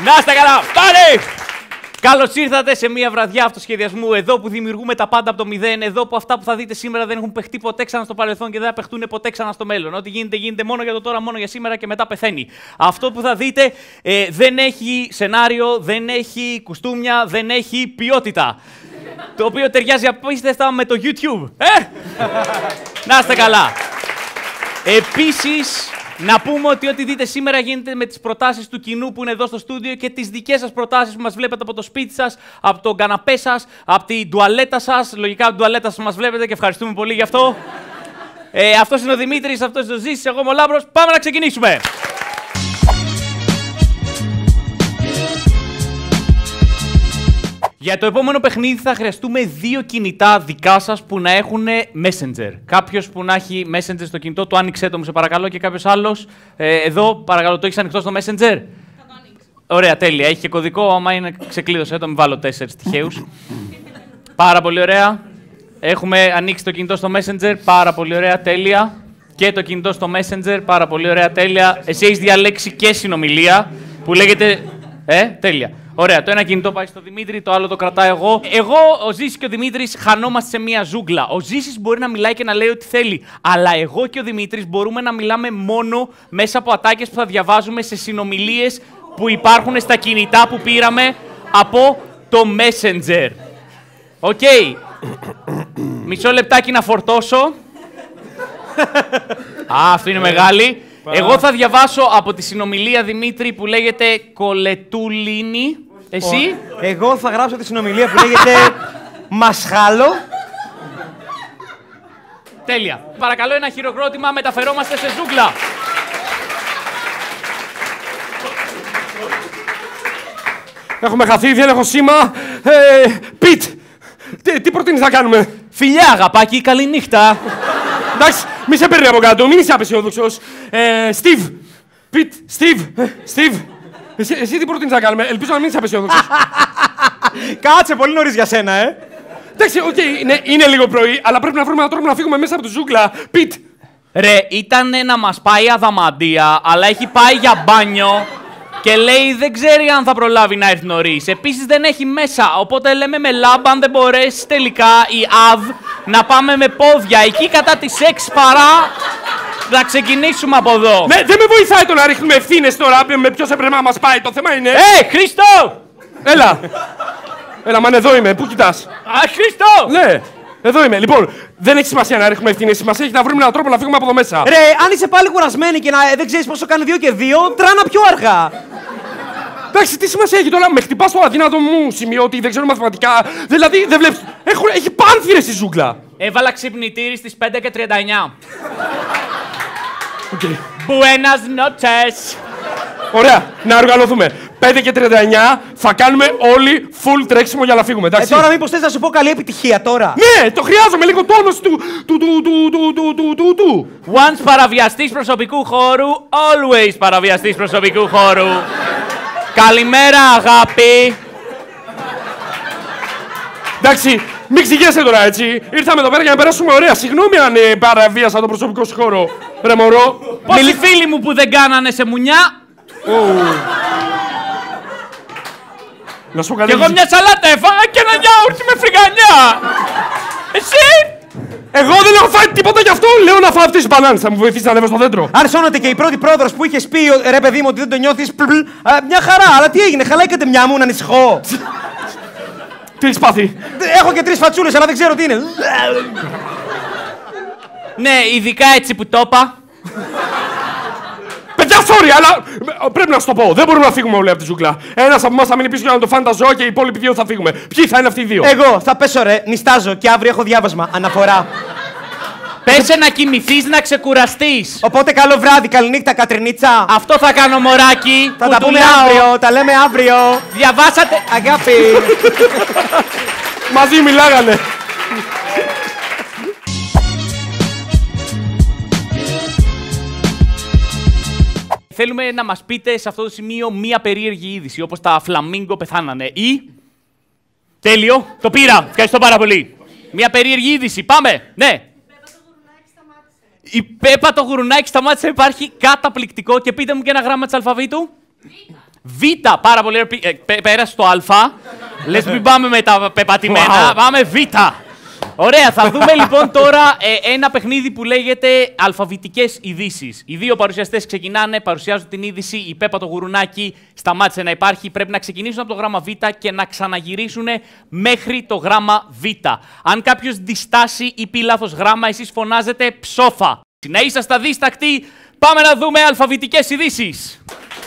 Να είστε καλά, πάρε! Καλώς ήρθατε σε μια βραδιά αυτοσχεδιασμού. Εδώ που δημιουργούμε τα πάντα από το μηδέν. Εδώ που αυτά που θα δείτε σήμερα δεν έχουν παιχτεί ποτέ ξανά στο παρελθόν και δεν θα παιχτούν ποτέ ξανά στο μέλλον. Ό,τι γίνεται, γίνεται μόνο για το τώρα, μόνο για σήμερα και μετά πεθαίνει. Αυτό που θα δείτε δεν έχει σενάριο, δεν έχει κουστούμια, δεν έχει ποιότητα. Το οποίο ταιριάζει απίστευτα με το YouTube. Να είστε καλά. Επίσης, να πούμε ότι ό,τι δείτε σήμερα γίνεται με τις προτάσεις του κοινού που είναι εδώ στο στούντιο και τις δικές σας προτάσεις που μας βλέπετε από το σπίτι σας, από τον καναπέ σας, από την τουαλέτα σας. Λογικά από την τουαλέτα σας μας βλέπετε και ευχαριστούμε πολύ γι' αυτό. Αυτός είναι ο Δημήτρης, αυτός είναι ο Ζήσης, εγώ είμαι ο Λάμπρος. Πάμε να ξεκινήσουμε! Για το επόμενο παιχνίδι θα χρειαστούμε 2 κινητά δικά σας που να έχουν Messenger. Κάποιος που να έχει Messenger στο κινητό του, άνοιξέ το μου σε παρακαλώ, και κάποιος άλλος. Εδώ, παρακαλώ, το έχεις ανοιχτό στο Messenger. Θα το ανοίξω. Ωραία, τέλεια. Έχει και κωδικό, άμα είναι ξεκλείδωσε το, μην βάλω 4 τυχαίους. Πάρα πολύ ωραία. Έχουμε ανοίξει το κινητό στο Messenger, πάρα πολύ ωραία, τέλεια. Και το κινητό στο Messenger, πάρα πολύ ωραία, τέλεια. Εσύ έχεις διαλέξει και συνομιλία που λέγεται... τέλεια. Ωραία, το ένα κινητό πάει στο Δημήτρη, το άλλο το κρατάω εγώ. Εγώ, ο Ζήσης και ο Δημήτρης χανόμαστε σε μία ζούγκλα. Ο Ζήσης μπορεί να μιλάει και να λέει ό,τι θέλει. Αλλά εγώ και ο Δημήτρης μπορούμε να μιλάμε μόνο μέσα από ατάκες που θα διαβάζουμε σε συνομιλίες που υπάρχουν στα κινητά που πήραμε από το Messenger. Οκ. Μισό λεπτάκι να φορτώσω. Αυτό είναι μεγάλη. Εγώ θα διαβάσω από τη συνομιλία, Δημήτρη, που λέγεται Κολετούλινη. Εσύ? Εγώ θα γράψω τη συνομιλία που λέγεται Μασχάλο. Τέλεια. Παρακαλώ ένα χειροκρότημα, μεταφερόμαστε σε ζούγκλα. Έχουμε χαθεί, δεν έχω σήμα. Πιτ, τι προτείνεις να κάνουμε? Φιλιά, αγαπάκι, καληνύχτα. Εντάξει, μη σε παίρνει από κάτω, μην είσαι απεσιόδοξος. Στίβ, Πιτ, Στίβ. Εσύ τι προτείνεις να κάνουμε? Ελπίζω να μην είσαι απεσιόδοξος. Κάτσε, πολύ νωρίς για σένα, Εντάξει, οκ, είναι λίγο πρωί, αλλά πρέπει να βρούμε έναν τρόπο να φύγουμε μέσα από τη ζούγκλα. Πιτ. Ρε, ήταν να μας πάει αδαμαντία, αλλά έχει πάει για μπάνιο και λέει δεν ξέρει αν θα προλάβει να έρθει νωρίς. Επίσης δεν έχει μέσα, οπότε λέμε με λάμπα αν δεν μπορέσει τελικά η ΑΒ να πάμε με πόδια. Εκεί κατά τις 6 παρά να ξεκινήσουμε από εδώ. Ναι, δεν με βοηθάει το να ρίχνουμε ευθύνες τώρα με ποιος έπρεπε να μας πάει. Το θέμα είναι... Χρήστο! Έλα, μαν, εδώ είμαι. Πού κοιτάς? Χρήστο! Ναι, εδώ είμαι. Λοιπόν, δεν έχει σημασία να ρίχνουμε ευθύνες. Σημασία έχει να βρούμε έναν τρόπο να φύγουμε από εδώ μέσα. Ρε, αν είσαι πάλι κουρασμένη και δεν ξέρεις πόσο κάνει 2 και 2, τράνα πιο αργά. Εντάξει, τι σημασία έχει τώρα? Με χτυπάς το αδύνατο μου σημείο ότι δεν ξέρω μαθηματικά. Δηλαδή, δεν βλέπεις. Έχει πάνθυρες στη ζούγκλα. Έβαλα ξυπνητήρι στις 5:39. Okay. Buenas noches. Ωραία, να οργανωθούμε. 5:39 θα κάνουμε όλοι full τρέξιμο για να φύγουμε, εντάξει. Τώρα μήπως θες να σου πω καλή επιτυχία τώρα? Ναι, το χρειάζομαι λίγο τόνος του. Once παραβιαστής προσωπικού χώρου, always παραβιαστής προσωπικού χώρου. Καλημέρα, αγάπη. Εντάξει, μην ξηγέσαι τώρα, έτσι. Ήρθαμε εδώ πέρα για να περάσουμε ωραία. Συγγνώμη αν παραβίασα το προσωπικό σου χώρο. Ρε μωρό. Πόσοι φίλοι μου που δεν κάνανε σε μουνιά. Να σου πω κάτι. Κι εγώ μια σαλάτα έφαγα και ένα γιαούρτι με φρυγανιά. Εσύ. Εγώ δεν έχω φάει τίποτα γι' αυτό. Λέω να φάω αυτές τις μπανάνες. Θα μου βοηθήσει να ανέβω στο δέντρο. Αρσώνεται και η πρώτη πρόεδρος που είχες πει, ρε παιδί μου, ότι δεν το νιώθεις. Μια χαρά, αλλά τι έγινε? Χαλάει η μια μου να ανησυχώ. Τι έχεις πάθει? Έχω και 3 φατσούλες, αλλά δεν ξέρω τι είναι. Ναι, ειδικά έτσι που το είπα. Παιδιά, sorry, αλλά πρέπει να σου το πω. Δεν μπορούμε να φύγουμε όλοι από τη ζούγκλα. Ένας από εμάς θα μείνει πίσω για να το φάνε τα ζώα και οι υπόλοιποι 2 θα φύγουμε. Ποιοι θα είναι αυτοί οι 2? Εγώ θα πέσω, ρε, νιστάζω και αύριο έχω διάβασμα. Αναφορά. Πέσε να κοιμηθείς, να ξεκουραστείς. Οπότε καλό βράδυ, καληνύχτα, Κατρινίτσα. Αυτό θα κάνω, μωράκι. Θα τα πούμε αύριο, τα λέμε αύριο. Διαβάσατε. Αγάπη. Μαζί μιλάγανε. Θέλουμε να μας πείτε σε αυτό το σημείο μία περίεργη είδηση, όπως τα φλαμίγκο πεθάνανε. Ή... Τέλειο, το πήρα. Ευχαριστώ πάρα πολύ. Μία περίεργη είδηση. Πάμε. Ναι. Η Πέπα το γουρουνάκι σταμάτησε να υπάρχει, καταπληκτικό. Και πείτε μου και ένα γράμμα της αλφαβήτου. Β, πάρα πολύ ωραία. Πέρασε το Α. Λες μην πάμε με τα πεπατημένα. Πάμε Β. Ωραία, θα δούμε λοιπόν τώρα ένα παιχνίδι που λέγεται αλφαβητικές ειδήσεις. Οι δύο παρουσιαστές ξεκινάνε, παρουσιάζουν την είδηση. Η Πέπα το γουρουνάκι σταμάτησε να υπάρχει. Πρέπει να ξεκινήσουν από το γράμμα Β και να ξαναγυρίσουν μέχρι το γράμμα Β. Αν κάποιος διστάσει ή πει λάθος γράμμα, εσείς φωνάζετε ψόφα. Να είσαστε αδίστακτοι, πάμε να δούμε αλφαβητικές ειδήσεις.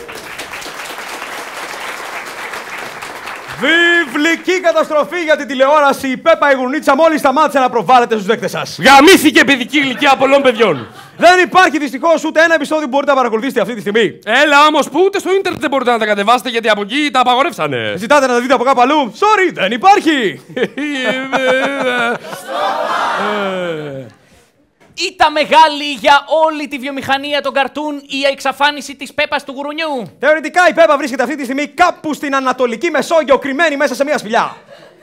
Βιβλική καταστροφή για την τηλεόραση. Η Πέπα η Γουρνίτσα μόλις σταμάτησε να προβάλλεται στους δέκτες σας. Γαμήθηκε παιδική ηλικία πολλών παιδιών. Δεν υπάρχει δυστυχώς ούτε ένα επεισόδιο που μπορείτε να παρακολουθήσετε αυτή τη στιγμή. Έλα όμως που ούτε στο ίντερνετ δεν μπορείτε να τα κατεβάσετε γιατί από εκεί τα απαγορεύσανε. Ζητάτε να τα δείτε από κάπου αλλού. Sorry, δεν υπάρχει. Ήταν μεγάλη για όλη τη βιομηχανία των καρτούν η εξαφάνιση της Πέπας του γουρουνιού. Θεωρητικά η Πέπα βρίσκεται αυτή τη στιγμή κάπου στην Ανατολική Μεσόγειο, κρυμμένη μέσα σε μια σπηλιά.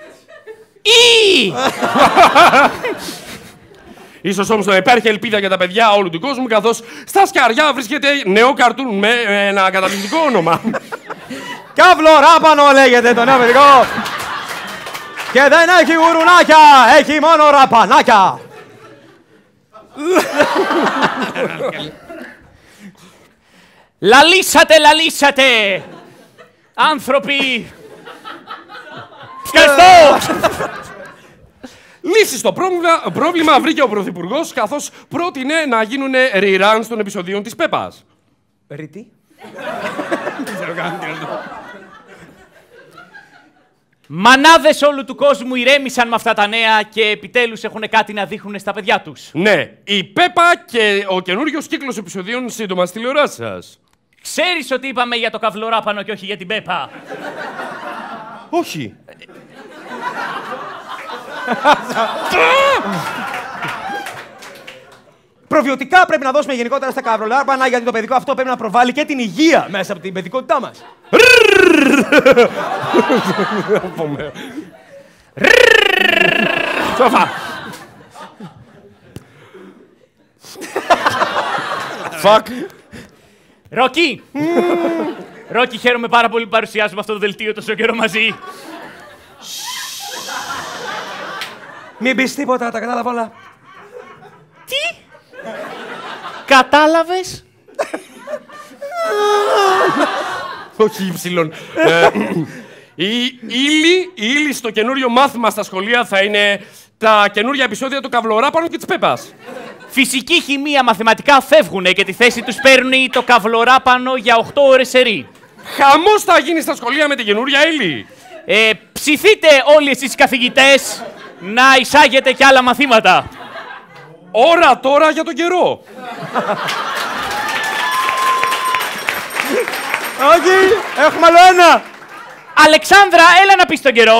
Ίσως όμως να υπάρχει ελπίδα για τα παιδιά όλου του κόσμου, καθώς στα σκαριά βρίσκεται νέο καρτούν με ένα καταπληκτικό όνομα. Καυλοράπανο λέγεται το νέο παιδικό. Και δεν έχει γουρουνάκια, έχει μόνο ραπανάκια. Λαλήσατε! Άνθρωποι! Ευχαριστώ! Λύση στο πρόβλημα βρήκε ο Πρωθυπουργός, καθώς πρότεινε να γίνουν reruns των επεισοδίων της Πέπας. Ρητή. Μανάδες όλου του κόσμου ηρέμησαν με αυτά τα νέα και επιτέλους έχουν κάτι να δείχνουν στα παιδιά τους. Ναι, η Πέπα και ο καινούριος κύκλος επεισοδίων σύντομα στη τηλεοράση σας. Ξέρεις ότι είπαμε για το καυλοράπανο και όχι για την Πέπα. Όχι. Προβιωτικά πρέπει να δώσουμε γενικότερα στα καυλοράπανα γιατί το παιδικό αυτό πρέπει να προβάλλει και την υγεία μέσα από την παιδικότητά μας. Σοφά. Fuck. Ρόκι! Ρόκι, χαίρομαι πάρα πολύ που παρουσιάζουμε αυτό το δελτίο τόσο καιρό μαζί. Μην πεις τίποτα, τα κατάλαβα όλα. Τι? Κατάλαβες? Όχι υψηλών. Η ύλη στο καινούριο μάθημα στα σχολεία θα είναι τα καινούρια επεισόδια του Καυλοράπανου και της Πέπας. Φυσική, χημεία, μαθηματικά φεύγουνε και τη θέση τους παίρνει το Καυλοράπανο για 8 ώρες σερί. Χαμός θα γίνει στα σχολεία με την καινούρια ύλη. Ψηθείτε όλοι εσείς οι καθηγητές να εισάγετε κι άλλα μαθήματα. Ώρα τώρα για τον καιρό. Όχι, έχουμε άλλο ένα. Αλεξάνδρα, έλα να πεις τον καιρό.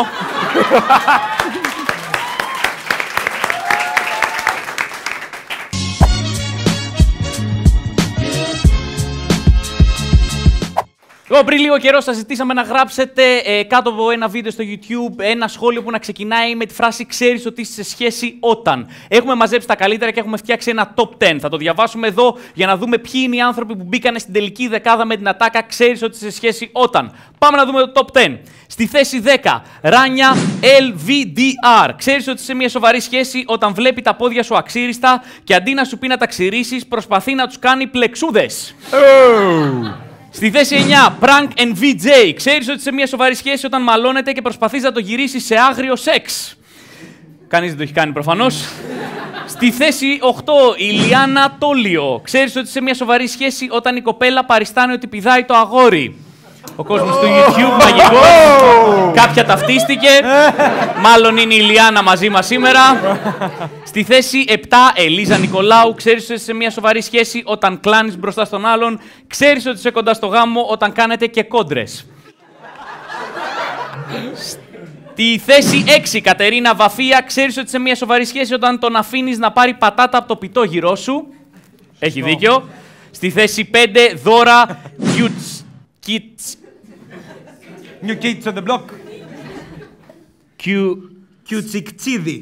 Λοιπόν, πριν λίγο καιρό σας ζητήσαμε να γράψετε κάτω από ένα βίντεο στο YouTube ένα σχόλιο που να ξεκινάει με τη φράση «Ξέρεις ότι είσαι σε σχέση όταν». Έχουμε μαζέψει τα καλύτερα και έχουμε φτιάξει ένα top 10. Θα το διαβάσουμε εδώ για να δούμε ποιοι είναι οι άνθρωποι που μπήκανε στην τελική δεκάδα με την ατάκα «Ξέρεις ότι είσαι σε σχέση όταν». Πάμε να δούμε το top 10. Στη θέση 10, Ράνια LVDR. Ξέρεις ότι είσαι σε μια σοβαρή σχέση όταν βλέπει τα πόδια σου αξίριστα και αντί να σου πει να τα ξυρίσεις, προσπαθεί να τους κάνει πλεξούδες. Στη θέση 9, Prank and VJ. Ξέρεις ότι σε μια σοβαρή σχέση όταν μαλώνετε και προσπαθείς να το γυρίσεις σε άγριο σεξ. Κανείς δεν το έχει κάνει προφανώς. Στη θέση 8, η Λιάννα Τόλιο. Ξέρεις ότι σε μια σοβαρή σχέση όταν η κοπέλα παριστάνει ότι πηδάει το αγόρι. Ο κόσμος του YouTube μαγικός. Κάποια ταυτίστηκε. Μάλλον είναι η Λιάννα μαζί μας σήμερα. Στη θέση 7, Ελίζα Νικολάου. Ξέρεις ότι είσαι σε μια σοβαρή σχέση όταν κλάνεις μπροστά στον άλλον. Ξέρεις ότι είσαι κοντά στο γάμο όταν κάνετε και κόντρες. Στη θέση 6, Κατερίνα Βαφία. Ξέρεις ότι είσαι σε μια σοβαρή σχέση όταν τον αφήνεις να πάρει πατάτα από το πιτόγυρό σου. Έχει δίκιο. Στη θέση 5, Δώρα New kids on the block. Κιουτσικτσίδη.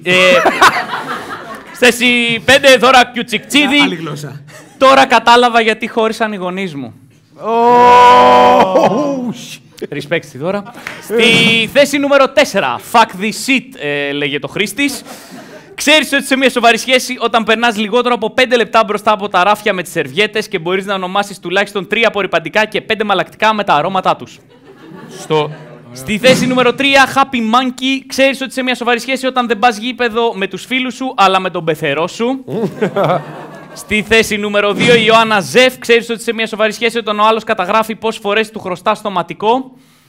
Θέση 5, Δώρα Κιουτσικτσίδη. Άλλη γλώσσα. Τώρα κατάλαβα γιατί χώρισαν οι γονείς μου. Respect στη δώρα. Στη θέση νούμερο 4, fuck this shit, λέγε το Χρήστης. Ξέρεις ότι σε μια σοβαρή σχέση, όταν περνάς λιγότερο από 5 λεπτά μπροστά από τα ράφια με τις σερβιέτες και μπορείς να ονομάσεις τουλάχιστον 3 απορρυπαντικά και 5 μαλακτικά με τα αρώματά τους. Στη θέση νούμερο 3, Happy Monkey. Ξέρεις ότι σε μια σοβαρή σχέση, όταν δεν πας γήπεδο με τους φίλους σου, αλλά με τον πεθερό σου. Στη θέση νούμερο 2, η Ιωάννα Ζεφ. Ξέρεις ότι σε μια σοβαρή σχέση, όταν ο άλλος καταγράφει πόσες φορές του χρωστά στο ματικό.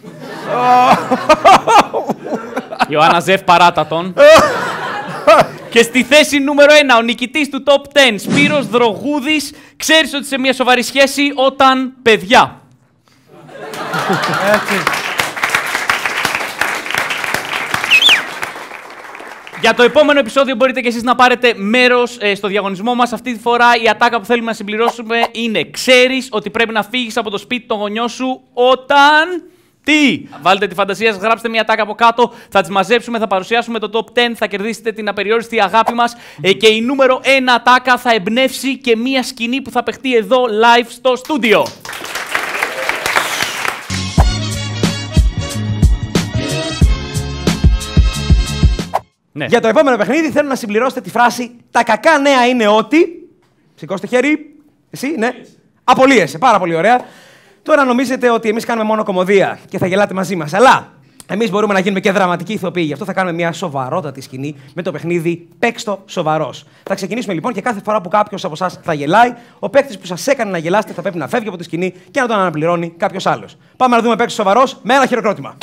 Ιωάννα Ζεφ, παράτα τον. Και στη θέση νούμερο 1, ο νικητής του Top 10, Σπύρος Δρογούδης. Ξέρεις ότι σε μια σοβαρή σχέση, όταν παιδιά. Για το επόμενο επεισόδιο μπορείτε και εσείς να πάρετε μέρος στο διαγωνισμό μας. Αυτή τη φορά η ατάκα που θέλουμε να συμπληρώσουμε είναι: ξέρεις ότι πρέπει να φύγεις από το σπίτι των γονιών σου όταν... Τι! Βάλτε τη φαντασία σας, γράψτε μια ατάκα από κάτω, θα τις μαζέψουμε, θα παρουσιάσουμε το Top 10, θα κερδίσετε την απεριόριστη αγάπη μας και η νούμερο 1 ατάκα θα εμπνεύσει και μια σκηνή που θα παιχτεί εδώ live στο στούντιο. Ναι. Για το επόμενο παιχνίδι θέλω να συμπληρώσετε τη φράση «Τα κακά νέα είναι ότι...» Σηκώστε χέρι. Εσύ, ναι. Απολύεσαι. Πάρα πολύ ωραία. Τώρα νομίζετε ότι εμείς κάνουμε μόνο κωμωδία και θα γελάτε μαζί μας. Αλλά εμείς μπορούμε να γίνουμε και δραματικοί ηθοποιοί. Γι' αυτό θα κάνουμε μια σοβαρότατη σκηνή με το παιχνίδι «Παίξτο σοβαρός». Θα ξεκινήσουμε λοιπόν και κάθε φορά που κάποιος από εσάς θα γελάει, ο παίκτης που σας έκανε να γελάσετε θα πρέπει να φεύγει από τη σκηνή και να τον αναπληρώνει κάποιος άλλος. Πάμε να δούμε «Παίξτο σοβαρός» με ένα χειροκρότημα.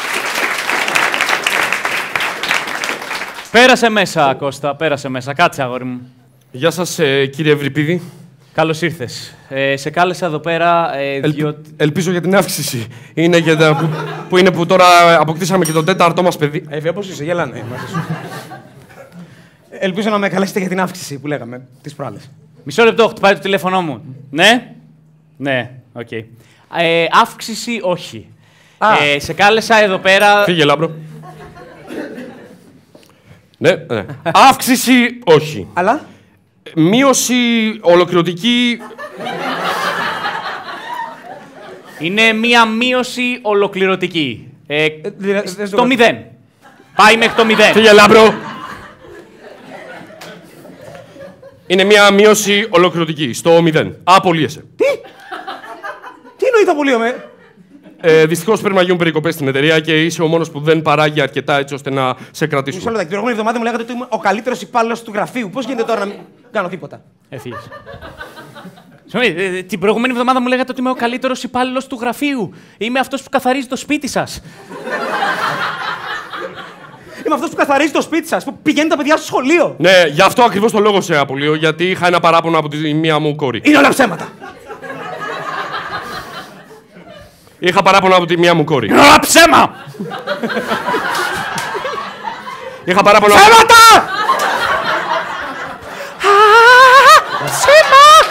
Πέρασε μέσα, Κώστα, πέρασε μέσα. Κάτσε, αγόρι μου. Γεια σας, κύριε Ευρυπίδη. Καλώς ήρθες. Σε κάλεσα εδώ πέρα διότι... Ελπίζω για την αύξηση. Είναι για που τώρα αποκτήσαμε και τον 4ο μας παιδί. Πώς είσαι, γελάνε. Ελπίζω να με καλέσετε για την αύξηση που λέγαμε τις προάλλες. Μισό λεπτό, χτυπάει το τηλέφωνο μου. Ναι. Ναι, οκ. Αύξηση, όχι. Σε κάλεσα εδώ πέρα... Φύγε, λάμπρο. Ναι. Αύξηση, όχι. Αλλά... Μείωση ολοκληρωτική... Είναι μία μείωση ολοκληρωτική. Στο 0. Πάει μέχρι το 0. Φύγε, λάμπρο. Είναι μία μείωση ολοκληρωτική. Στο 0. Απολύεσαι. Τι εννοείται απολύομαι? Δυστυχώς πρέπει να γίνουν περικοπές στην εταιρεία και είσαι ο μόνος που δεν παράγει αρκετά έτσι ώστε να σε κρατήσουμε. Μισό λεπτό. Την προηγούμενη εβδομάδα μου λέγατε ότι είμαι ο καλύτερος υπάλληλος του γραφείου. Πώς γίνεται τώρα να μην κάνω τίποτα? Έφυγες. Την προηγούμενη εβδομάδα μου λέγατε ότι είμαι ο καλύτερος υπάλληλος του γραφείου. Είμαι αυτός που καθαρίζει το σπίτι σας. Είμαι αυτός που καθαρίζει το σπίτι σας, που πηγαίνει τα παιδιά στο σχολείο. Ναι, γι' αυτό ακριβώς το λόγο σε απολύω, γιατί είχα ένα παράπονο από τη μία μου κόρη. Είναι όλα ψέματα. Είχα παράπονο από τη μία μου κόρη. Είναι όλα ψέμα! Είχα παράπονο... Ψέματα! Ψέμα!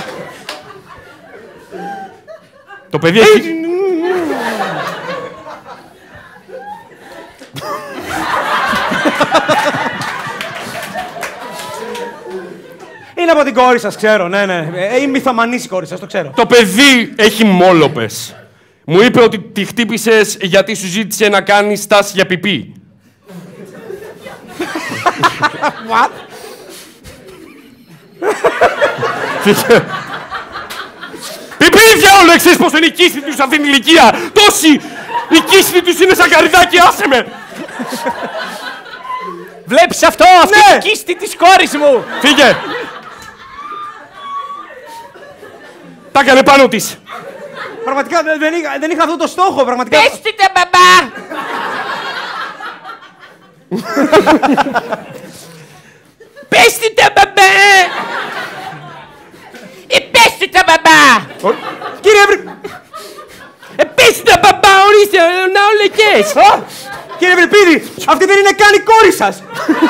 Το παιδί έχει... Είναι από την κόρη σας, ξέρω, ναι. Είναι μυθομανής η κόρη σας, το ξέρω. Το παιδί έχει μόλοπες. Μου είπε ότι τη χτύπησες γιατί σου ζήτησε να κάνει στάση για πιπί. What? Πιπί, διάολο, εξής πως είναι η κίστη τους αυτήν την ηλικία. Τόση! Η κίστη τους είναι σαν καρυδάκι, άσε με! Βλέπεις αυτό, αυτή Ναι. η κίστη της κόρης μου! Φύγε! Τα έκανε πάνω της. Πραγματικά δεν είχα αυτό το στόχο, πραγματικά. Πέστε τα μπαμπά! Πέστε τα μπαμπά! Πέστε τα μπαμπά! Κύριε Ευρυπίδη! Πέστε τα μπαμπά, ορίστε, να ολεκές! Κύριε Ευρυπίδη, αυτή δεν είναι καν η κόρη σας!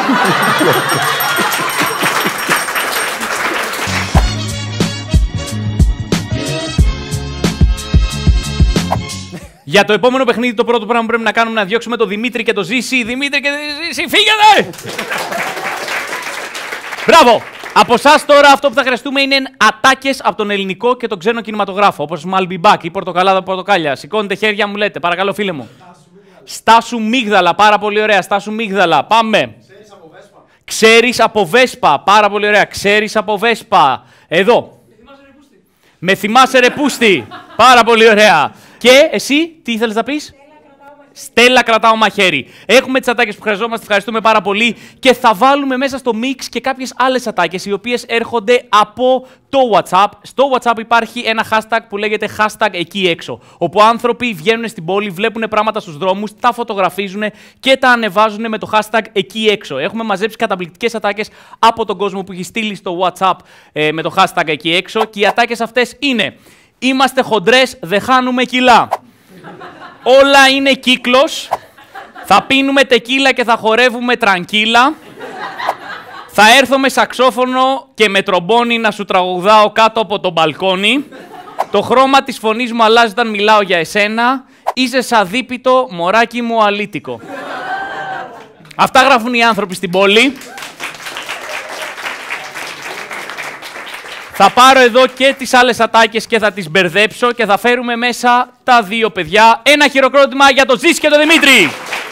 Για το επόμενο παιχνίδι, το πρώτο πράγμα που πρέπει να κάνουμε είναι να διώξουμε τον Δημήτρη και τον Ζήση. Δημήτρη και Ζήση, φύγετε! Μπράβο! Από εσάς τώρα αυτό που θα χρειαστούμε είναι ατάκες από τον ελληνικό και τον ξένο κινηματογράφο. Όπως I'll be back ή Πορτοκαλάδα πορτοκάλια. Σηκώνετε χέρια, μου λέτε. Παρακαλώ, φίλε μου. Στάσου μίγδαλα. Πάρα πολύ ωραία. Στάσου μίγδαλα. Πάμε. Ξέρεις από Βέσπα. Πάρα πολύ ωραία. Ξέρεις από Βέσπα. Εδώ. Με θυμάσαι ρε πούστη. Πάρα πολύ ωραία. Και εσύ, τι ήθελες να πεις? Στέλλα, κρατάω μαχαίρι. Έχουμε τις ατάκες που χρειαζόμαστε, ευχαριστούμε πάρα πολύ. Και θα βάλουμε μέσα στο mix και κάποιες άλλες ατάκες, οι οποίες έρχονται από το WhatsApp. Στο WhatsApp υπάρχει ένα hashtag που λέγεται hashtag εκεί έξω. Όπου άνθρωποι βγαίνουν στην πόλη, βλέπουν πράγματα στους δρόμους, τα φωτογραφίζουν και τα ανεβάζουν με το hashtag εκεί έξω. Έχουμε μαζέψει καταπληκτικές ατάκες από τον κόσμο που έχει στείλει στο WhatsApp με το hashtag εκεί έξω. Και οι ατάκες αυτές είναι: είμαστε χοντρές, δεν χάνουμε κιλά. Όλα είναι κύκλος. Θα πίνουμε τεκίλα και θα χορεύουμε τρανκίλα. Θα έρθω με σαξόφωνο και με τρομπόνι να σου τραγουδάω κάτω από το μπαλκόνι. Το χρώμα της φωνής μου αλλάζει όταν μιλάω για εσένα. Είσαι σαδίπητο, μωράκι μου αλήτικο. Αυτά γράφουν οι άνθρωποι στην πόλη. Θα πάρω εδώ και τις άλλες ατάκες και θα τις μπερδέψω και θα φέρουμε μέσα τα δύο παιδιά. Ένα χειροκρότημα για τον Ζήση και τον Δημήτρη.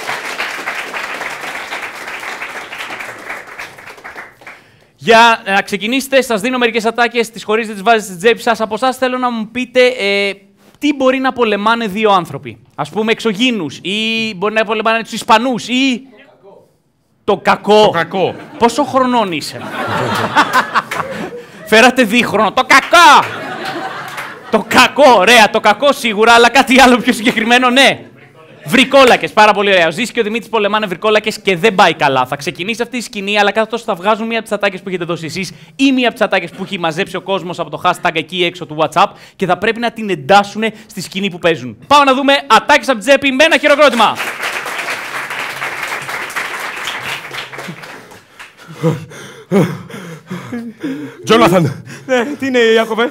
Για να ξεκινήσετε, σας δίνω μερικές ατάκες, τις χωρίζετε, τις βάζετε στην τσέπη σας. Από εσάς θέλω να μου πείτε τι μπορεί να πολεμάνε δύο άνθρωποι. Ας πούμε εξωγήινους ή μπορεί να πολεμάνε τους Ισπανούς ή... Το κακό. Το κακό. Πόσο χρονών είσαι? Φέρατε δίχρονο. Το κακό! Το κακό, ωραία, το κακό σίγουρα, αλλά κάτι άλλο πιο συγκεκριμένο, ναι. Βρικόλακες, πάρα πολύ ωραία. Ο Ζήσης και ο Δημήτρης πολεμάνε βρικόλακες και δεν πάει καλά. Θα ξεκινήσει αυτή η σκηνή, αλλά κάθε τόσο θα βγάζουν μία από τις ατάκες που έχετε δώσει εσείς ή μία από τις ατάκες που έχει μαζέψει ο κόσμος από το hashtag εκεί έξω του WhatsApp και θα πρέπει να την εντάσσουν στη σκηνή που παίζουν. Πάμε να δούμε ατάκες από την τσέπη με ένα χειροκρότημα. Τζόναθαν. Ναι, τι είναι, Ιάκωβε?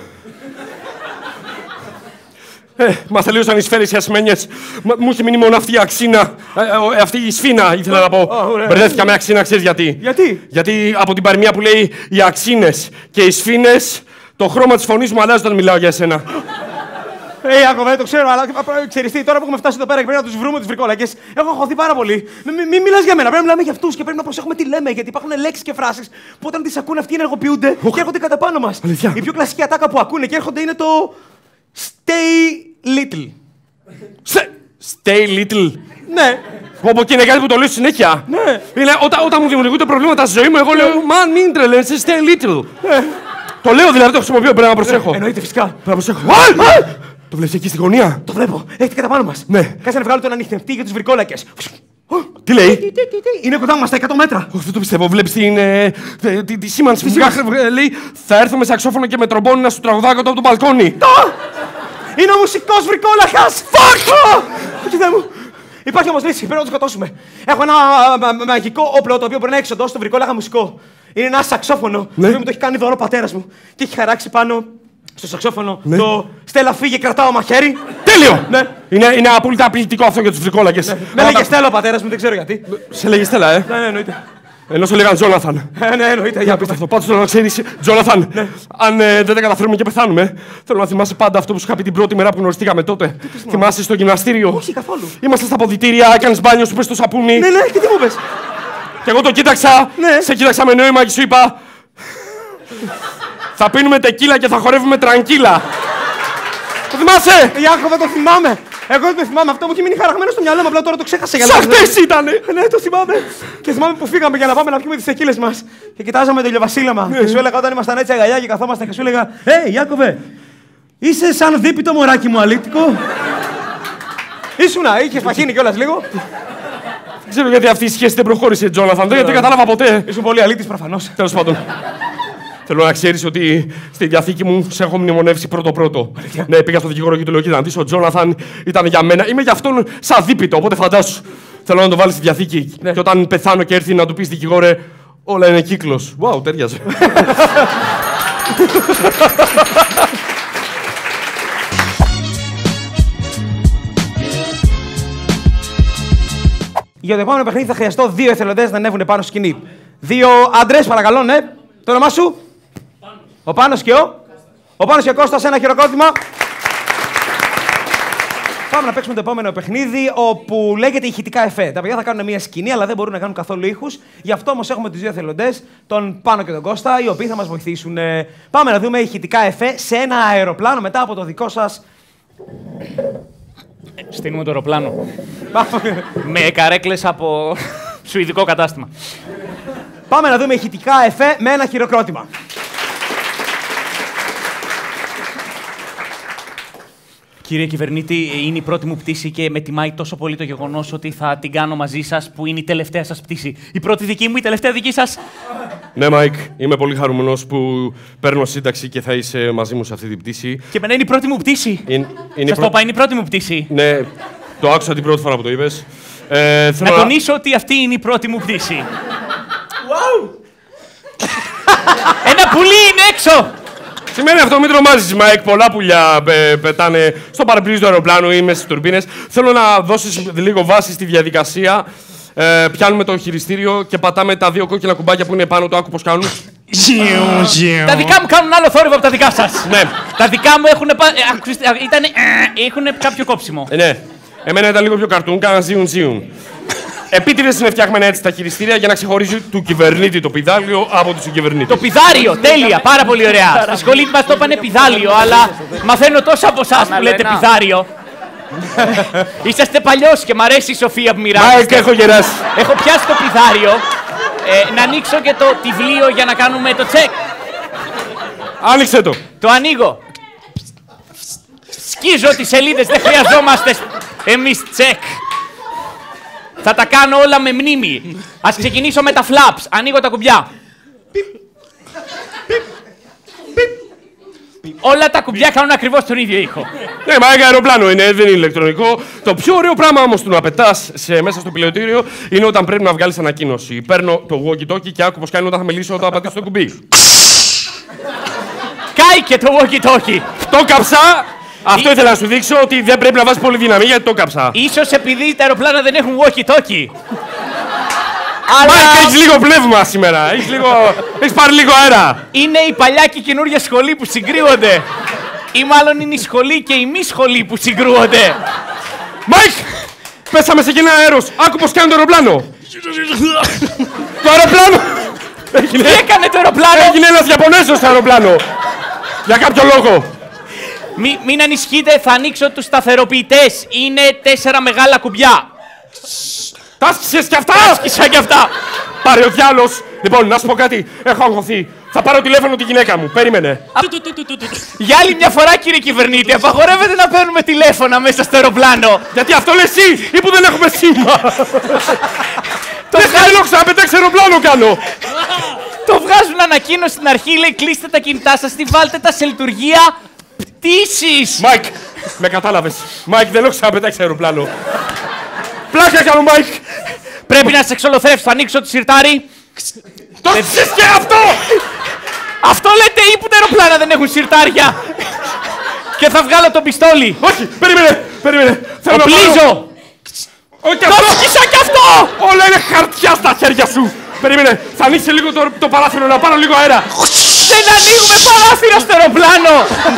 Μας τελείωσαν οι σφαίρες οι ασημένιες. Μου είχε μείνει μόνο αυτή η αξίνα. Αυτή η σφίνα ήθελα να πω. Μπερδεύτηκα με αξίνα, ξέρεις γιατί? Γιατί από την παροιμία που λέει οι αξίνες και οι σφήνες, το χρώμα της φωνής μου αλλάζει όταν μιλάω για εσένα. Ιάκωβε, το ξέρω, αλλά ξέρεις τι, τώρα που έχουμε φτάσει εδώ πέρα και πρέπει να τους βρούμε τους βρικόλακες, έχω αγχωθεί πάρα πολύ. Μην μιλάς για μένα, πρέπει να μιλάμε για αυτούς και πρέπει να προσέχουμε τι λέμε, γιατί υπάρχουν λέξεις και φράσεις που όταν τις ακούνε αυτοί ενεργοποιούνται και έρχονται κατά πάνω μας. Η πιο κλασική ατάκα που ακούνε και έρχονται είναι το Stay little. Stay little. Ναι. Όπω και είναι κάτι που το λέω συνέχεια. Ναι. Είναι, όταν μου δημιουργούνται προβλήματα στη ζωή μου, εγώ λέω Man, μην τρελαίνεσαι, stay little. Το λέω δηλαδή, το χρησιμοποιώ, πρέπει να προσέχω. Εννοείται φυσικά. Πρέπει να προσέχω. Το βλέπεις εκεί στη γωνία? Το βλέπω. Έχετε κατά πάνω μας. Ναι. Κάτσε να βγάλω τον ανιχνευτή για τους βρικόλακες. Τι λέει? Είναι κοντά μας, στα 100 μέτρα. Δεν το πιστεύω. Βλέπεις τη σήμανση που λέει θα έρθω με σαξόφωνο και με τρομπόνι να σου τραγουδάω κάτω από το μπαλκόνι. Είναι ο μουσικός βρικόλακας! Fuck! Κοίτα μου. Υπάρχει όμως λύση, πρέπει να το σκοτώσουμε. Έχω ένα μαγικό όπλο το οποίο μπορεί να εξοντώσει τον βρικόλακα μουσικό. Είναι ένα σαξόφωνο το οποίο μου το έχει κάνει δώρο ο πατέρας μου και έχει χαράξει πάνω στο σαξόφωνο το Στέλλα φύγε, κρατάω μαχαίρι. Τέλειο! Ναι. Είναι απόλυτα απειλητικό αυτό για τους βρικόλακες. Με λέγε Στέλλα ο πατέρας μου, δεν ξέρω γιατί. Σε λέγε Στέλλα, Ναι, εννοείται. Ενώ σε λέγαν Τζόναθαν. Ναι, εννοείται. Για πείτε αυτό. Πάντως θέλω να ξέρεις, Τζόναθαν, αν δεν τα καταφέρουμε και πεθάνουμε, θέλω να θυμάσαι πάντα αυτό που σου είχα πει την πρώτη μέρα που γνωριστήκαμε τότε. Θυμάσαι στο γυμναστήριο? Όχι, καθόλου. Είμαστε στα αποδυτήρια, έκανες μπάνιο, σου πες το σαπούνι. Ναι, και τι μου πες? Και εγώ το κοίταξα, σε κοίταξα με νόημα και σου είπα θα πίνουμε τεκίλα και θα χορεύουμε τρανκίλα. Το θυμάσαι? Ιάκωβε, το θυμάμαι. Εγώ δεν το θυμάμαι. Αυτό μου έχει μείνει χαραγμένο στο μυαλό μου. Απλά τώρα το ξέχασα για Σαν χτες ήτανε! Ναι, το θυμάμαι. Και θυμάμαι που φύγαμε για να πάμε να πιούμε τις τεκίλες μας. Και κοιτάζαμε το ηλιοβασίλεμα. Και σου έλεγα όταν ήμασταν έτσι αγκαλιά και καθόμασταν και σου έλεγα Ιάκωβε, είσαι σαν δίπιτο μωράκι μου αλήτικο. Ήσουνα, είχες παχύνει κιόλας λίγο. Δεν ξέρω γιατί αυτή η σχέση δεν προχώρησε, Τζόναθαν. Δεν κατάλαβα ποτέ. Ήσουν πολύ αλήτης προφανώς. Τέλος πάντων. Θέλω να ξέρεις ότι στη διαθήκη μου σε έχω μνημονεύσει πρώτο-πρώτο. Ναι, πήγα στο δικηγόρο και του λέω: κοίτα να δεις, ο Τζόναθαν ήταν για μένα. Είμαι για αυτόν σαν δίπιτο, οπότε φαντάσου. Θέλω να το βάλεις στη διαθήκη. Και όταν πεθάνω και έρθει να του πεις δικηγόρε, όλα είναι κύκλος. Wow, τέριαζε. Για το επόμενο παιχνίδι θα χρειαστώ 2 εθελοντές να ανέβουν πάνω στη σκηνή. 2 άντρες, παρακαλώ, ναι. Το όνομά σου? Ο Πάνος και ο Πάνος και ο Κώστας, ένα χειροκρότημα. Πάμε να παίξουμε το επόμενο παιχνίδι, όπου λέγεται ηχητικά εφέ. Τα παιδιά θα κάνουν μια σκηνή, αλλά δεν μπορούν να κάνουν καθόλου ήχους. Γι' αυτό όμως έχουμε τους δύο εθελοντές, τον Πάνο και τον Κώστα, οι οποίοι θα μας βοηθήσουν. Πάμε να δούμε ηχητικά εφέ σε ένα αεροπλάνο μετά από το δικό σας. Στείλουμε το αεροπλάνο. Με καρέκλες από σουηδικό κατάστημα. Πάμε να δούμε ηχητικά εφέ με ένα χειροκρότημα. Κύριε κυβερνήτη, είναι η πρώτη μου πτήση και με τιμάει τόσο πολύ το γεγονός ότι θα την κάνω μαζί σας, που είναι η τελευταία σας πτήση. Η πρώτη δική μου, η τελευταία δική σας. Ναι, Μάικ, είμαι πολύ χαρούμενος που παίρνω σύνταξη και θα είσαι μαζί μου σε αυτή την πτήση. Και εμένα είναι η πρώτη μου πτήση. Σας το είπα, είναι η πρώτη μου πτήση. Ναι, το άκουσα την πρώτη φορά που το είπες. Να τονίσω ότι αυτή είναι η πρώτη μου πτήση. Wow! Ένα πουλί είναι έξω! Σημαίνει αυτό, μην τρομάζεις, Μάικ. Πολλά πουλιά πετάνε στο παραπλήσιο του αεροπλάνου ή μέσα στις τουρμπίνες. Θέλω να δώσεις λίγο βάση στη διαδικασία. Πιάνουμε το χειριστήριο και πατάμε τα δύο κόκκινα κουμπάκια που είναι πάνω του. Άκου πώς κάνουν. Τα δικά μου κάνουν άλλο θόρυβο από τα δικά σας. Ναι. Τα δικά μου έχουν κάποιο κόψιμο. Ναι. Εμένα ήταν λίγο πιο καρτούν, κάναν ζίουν. Επίτηδες είναι φτιάχμενα έτσι τα χειριστήρια για να ξεχωρίζει του κυβερνήτη το πιδάλιο από του συγκυβερνήτη. Το πιδάριο, τέλεια, πάρα πολύ ωραία. Στη σχολή μας το είπανε πιδάλιο, αλλά μαθαίνω τόσο από εσάς που λέτε πιδάριο. Είσαστε παλιός και μ' αρέσει η σοφία που μοιράζεστε. Μάικ, έχω γεράσει. Έχω πιάσει το πιδάριο. Να ανοίξω και το τυβλίο για να κάνουμε το τσεκ. Άνοιξε το. Το ανοίγω. Σκίζω τις σελίδες, δεν χρειαζόμαστε εμείς τσεκ. Θα τα κάνω όλα με μνήμη. Ας ξεκινήσω με τα flaps. Ανοίγω τα κουμπιά. Όλα τα κουμπιά κάνουν ακριβώς τον ίδιο ήχο. Ναι, Μάικ, αεροπλάνο είναι, δεν είναι ηλεκτρονικό. Το πιο ωραίο πράγμα όμως του να πετάς μέσα στο πιλωτήριο είναι όταν πρέπει να βγάλεις ανακοίνωση. Παίρνω το walkie-talkie και άκου πως κάνει όταν θα μιλήσω όταν πατήσω το κουμπί. Κάηκε το walkie-talkie. Το κάψα! Αυτό ήθελα να σου δείξω, ότι δεν πρέπει να βάζεις πολύ δύναμη γιατί το κάψα. Ίσως επειδή τα αεροπλάνα δεν έχουν walkie-talkie. Αλλά... Μάικ, έχεις λίγο πνεύμα σήμερα. Έχεις πάρει λίγο αέρα. Είναι η παλιά και η καινούργια σχολή που συγκρούονται. Ή μάλλον είναι η σχολή και η μη σχολή που συγκρούονται. Μάικ! Πέσαμε σε κοινά αέρος. Άκου πως κάνει το αεροπλάνο. Το αεροπλάνο! Τι έκανε το αεροπλάνο? Έγινε ένας Ιαπωνέζος στο αεροπλάνο. Για κάποιο λόγο. Μην ανησυχείτε, θα ανοίξω τους σταθεροποιητές. Είναι 4 μεγάλα κουμπιά. Τα άσκησες κι αυτά! Άσκησα κι αυτά. Πάρε ο διάλος. Λοιπόν, να σου πω κάτι. Έχω αγχωθεί. Θα πάρω τηλέφωνο τη γυναίκα μου. Περίμενε. Για άλλη μια φορά, κύριε κυβερνήτη, απαγορεύεται να παίρνουμε τηλέφωνα μέσα στο αεροπλάνο. Γιατί αυτό λες εσύ ή που δεν έχουμε σήμα. Δεν θέλω ξαναπετάξει αεροπλάνο κάνω. Το βγάζουν ανακοίνωση στην αρχή, λέει κλείστε τα κινητά σας, τι βάλτε τα σε λειτουργία πτήσης. Μάικ, με κατάλαβες. Μάικ, δεν έχω ξαναπετάξει αεροπλάνο. Πλάκα κάνω, Μάικ. Πρέπει να σε εξολοθρεύσω, θα ανοίξω το σιρτάρι. Το ξέρεις και αυτό! Αυτό λέτε ή που τα αεροπλάνα δεν έχουν σιρτάρια. Και θα βγάλω το πιστόλι. Όχι, περίμενε. Οπλίζω. Όχι Το σκίσα κι αυτό. Όλα είναι χαρτιά στα χέρια σου. Περίμενε, θα ανοίξει λίγο το παράθυρο να πάρω λίγο αέρα. Δεν ανοίγουμε παράθυρα στο αεροπλάνο.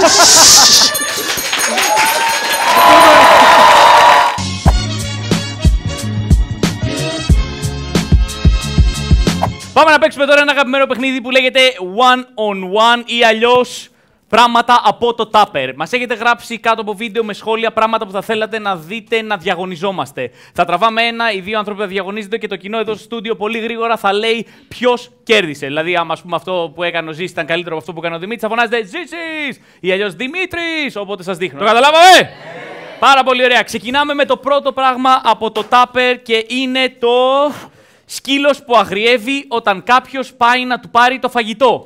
Πάμε να παίξουμε τώρα ένα αγαπημένο παιχνίδι που λέγεται One on One ή αλλιώς πράγματα από το Tupper. Μας έχετε γράψει κάτω από βίντεο με σχόλια πράγματα που θα θέλατε να δείτε να διαγωνιζόμαστε. Θα τραβάμε οι δύο άνθρωποι θα διαγωνίζονται και το κοινό εδώ στο στούντιο πολύ γρήγορα θα λέει ποιος κέρδισε. Δηλαδή, άμα πούμε αυτό που έκανε ο Ζήσης ήταν καλύτερο από αυτό που έκανε ο Δημήτρης, θα φωνάζετε Ζήσης ή αλλιώς Δημήτρης. Οπότε σας δείχνω. Το καταλάβαμε! Πάρα πολύ ωραία. Ξεκινάμε με το πρώτο πράγμα από το Tupper και είναι το σκύλος που αγριεύει όταν κάποιος πάει να του πάρει το φαγητό.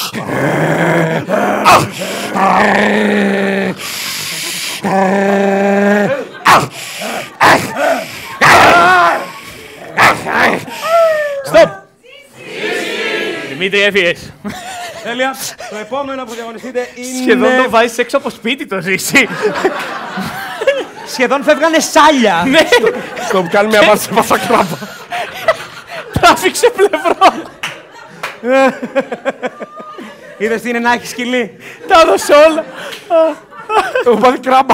Στοπ! Δημήτρη, έφυγες. Τέλεια. Το επόμενο που διαγωνιστείτε είναι... Σχεδόν το βάζεις έξω από σπίτι το Ζήση. Σχεδόν φεύγανε σάλια. Ναι. Στοπ, κάνει μια βάση σε βασακράμπα. Τράβηξε πλευρό. Είδες τι είναι να έχει σκυλί. Τα έδωσε όλα. Έχω πάθει κράμπα.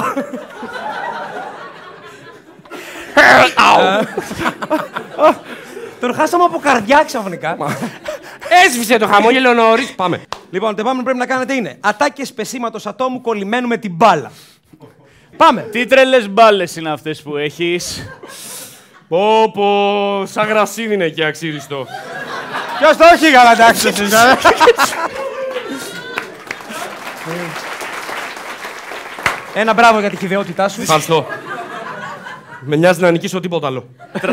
Τον χάσαμε από καρδιά ξαφνικά. Έσβησε το χαμόγελο νωρίς. Πάμε. Λοιπόν, το επόμενο που πρέπει να κάνετε είναι ατάκες πεσήματος ατόμου κολλημένου με την μπάλα. Πάμε. Τι τρελές μπάλες είναι αυτές που έχεις. Πω, σαν γρασίδι είναι και αξίριστο. Ποιος το έχει καλά, εντάξει. Ένα μπράβο για τη χυδαιότητά σου. Ευχαριστώ. Με νοιάζει να νικήσω τίποτα άλλο.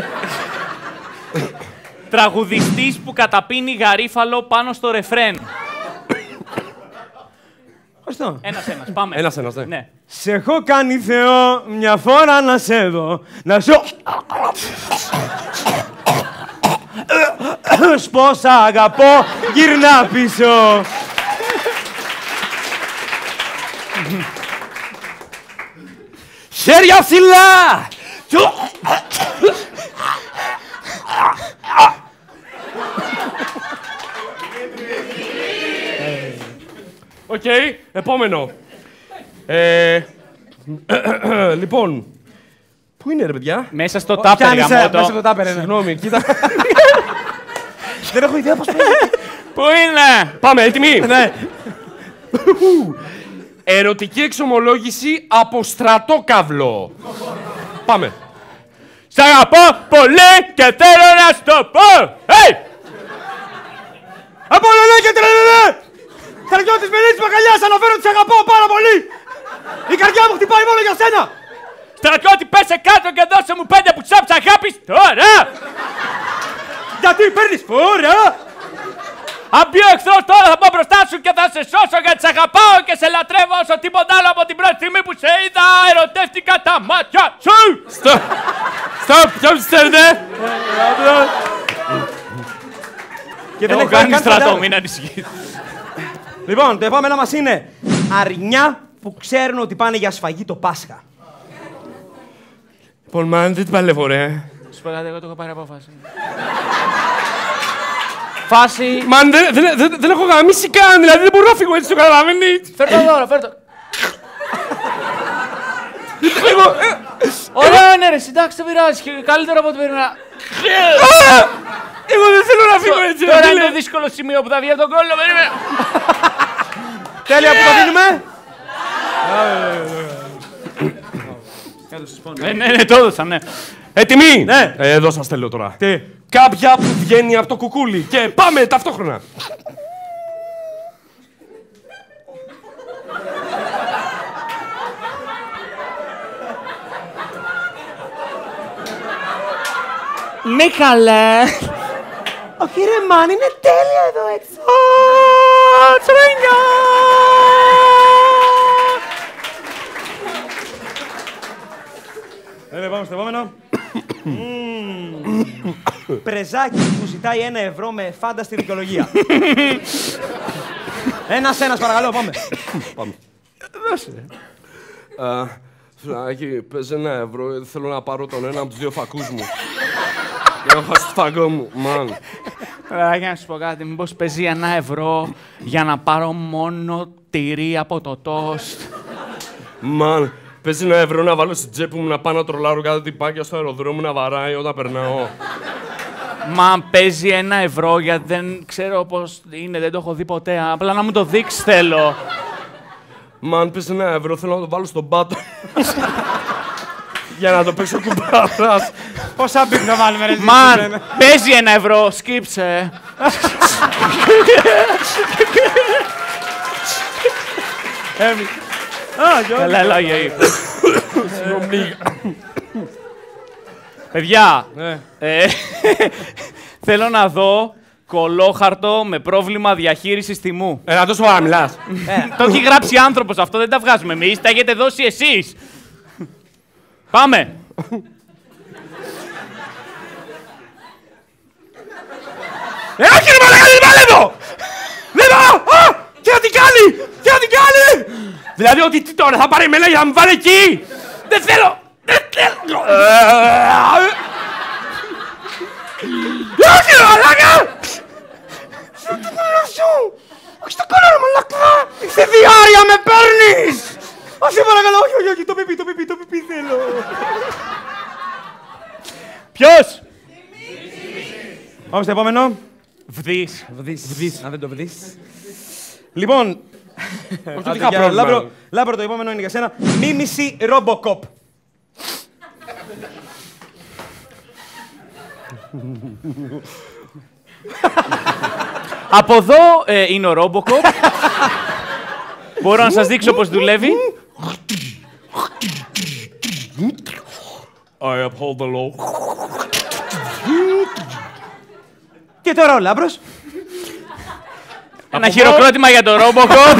Τραγουδιστής που καταπίνει γαρίφαλο πάνω στο ρεφρέν. Ευχαριστώ. Ένας, πάμε. Ένας, ναι. Ναι. Σε έχω κάνει Θεό μια φορά να σε δω, να σου... Πως αγαπώ, γυρνά πίσω. Χέρια ψηλά! Οκ, επόμενο. Λοιπόν, πού είναι ρε παιδιά? Μέσα στο τάπερ, γαμώτο. Μέσα στο τάπερ, ναι. Συγγνώμη, κοίτα. Δεν έχω ιδέα πώς παίζει. Πού είναι? Πάμε, έτοιμοι. Ναι. Ερωτική εξομολόγηση από στρατόκαυλο. Πάμε. Σ' αγαπώ πολύ και θέλω να σου το πω! Hey! Απόλυτα και τρελελέ! Καρδιώτης Μελίτης Μπακαλιάς, αναφέρω ότι σε αγαπώ πάρα πολύ! Η καρδιά μου χτυπάει μόνο για σένα! Στρατιώτη, πέσε κάτω και δώσε μου 5 πουτσάπς αγάπης τώρα! Γιατί παίρνεις φόρα! Αν μπει ο εχθρός τώρα θα πάω μπροστά σου και θα σε σώσω γιατί σε αγαπάω και σε λατρεύω όσο τίποτα άλλο από την πρώτη στιγμή που σε είδα ερωτεύτηκα τα μάτια σου! Στοπ, ποιος ξέρετε? Και δεν Έχω έχω κάνει καν στρατό, φαντάζομαι. μην ανησυχείς. Λοιπόν, το επόμενο μας είναι αρνιά που ξέρουν ότι πάνε για σφαγή το Πάσχα. Λοιπόν, μαν, δεν την παλεύω, ρε. Σου πω κάτι, εγώ το έχω πάρει απόφαση. Φάση... Μαν, δεν έχω γαμίσει καν, δηλαδή δεν μπορώ να φύγω έτσι, το καταλαβαίνεις. Φέρ' το δώρο, φέρ' το. Ωραίο είναι ρε, εντάξει, δεν πειράζει, καλύτερο από ό,τι περίμενα. Εγώ δεν θέλω να φύγω έτσι, Τώρα είναι το δύσκολο σημείο που θα βγει από τον κόλλο, περίμενα. Τέλεια που το δίνουμε. Ναι, το έδωσα, ναι. Έτοιμοι! Ναι. Εδώ σας θέλω τώρα. Τι. Κάποια που βγαίνει από το κουκούλι και πάμε ταυτόχρονα. Ναι, καλέ. Ο κύριε Μάν είναι τέλεια εδώ έξω. Τσρένια. Πάμε στο επόμενο. Πρεζάκι που ζητάει 1 ευρώ με φάνταστη δικαιολογία. Ένας παρακαλώ, πάμε. Δώσε. Φιλάκι, πες 1 ευρώ, γιατί θέλω να πάρω τον ένα από τους 2 φακούς μου. Για να χάσω το φαγό μου, μαν. Για να σου πω κάτι, μήπως παίζει 1 ευρώ για να πάρω μόνο τυρί από το τόστ. Μαν, παίζει 1 ευρώ να βάλω στην τσέπη μου να πάω να τρολάρω κάθε τυπάκια στο αεροδρόμιο να βαράει όταν περνάω. Μα παίζει 1 ευρώ γιατί δεν ξέρω πώς είναι, δεν το έχω δει ποτέ. Απλά να μου το δείξει θέλω. Μαν, παίζει 1 ευρώ, θέλω να το βάλω στον πάτο. Για να το παίξω κουμπάρας. Πόσα μπικ να βάλουμε ρε. Μαν, παίζει 1 ευρώ, σκύψε. Καλά, έλα, γεή. Παιδιά, θέλω να δω κολόχαρτο με πρόβλημα διαχείρισης τιμού. Ένα τόσο ώρα μιλάς. Το έχει γράψει άνθρωπος αυτό, δεν τα βγάζουμε εμείς, τα έχετε δώσει εσείς. Πάμε. Όχι ρε μαλάκα, δεν παλεύω! Δεν πάω! Τι να την κάνει! Τι να την κάνει! Δηλαδή ότι τι τώρα, θα πάρει μέλα για να με βάλει εκεί! Δεν θέλω! Δεν θέλω! Όχι ρε μαλάκα! Το κόλλο σου! Όχι το κόλλο ρε Ποιος? Πάμε στο επόμενο. Βδής. Βδείς. Να δεν το βδείς. Λοιπόν. Όχι ότι είχα πρόβλημα. Λάμπρο, το επόμενο είναι για σένα. Μίμηση Robocop. Από εδώ είναι ο Robocop. Μπορώ να σας δείξω πώς δουλεύει. I uphold the law. Και τώρα ο Λάμπρος. Ένα χειροκρότημα για το Robocop.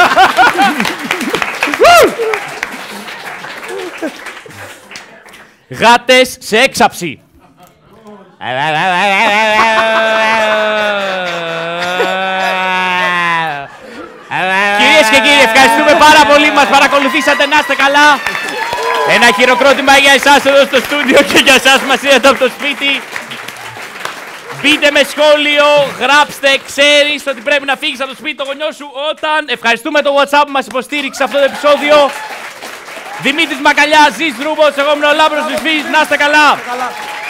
Γάτες σε έξαψη. Κυρίες και κύριοι, ευχαριστούμε πάρα πολύ. Μας παρακολουθήσατε, να είστε καλά. Ένα χειροκρότημα για εσάς εδώ στο στούντιο και για εσάς που μας είδατε από το σπίτι. Μπείτε με σχόλιο, γράψτε, ξέρεις ότι πρέπει να φύγεις από το σπίτι το γονιό σου όταν. Ευχαριστούμε το WhatsApp που μας υποστήριξε αυτό το επεισόδιο. Δημήτρης Μακαλιάς, Ζης Ρούμπος, εγώ είμαι ο Λάμπρος της Φύσης, να είστε καλά.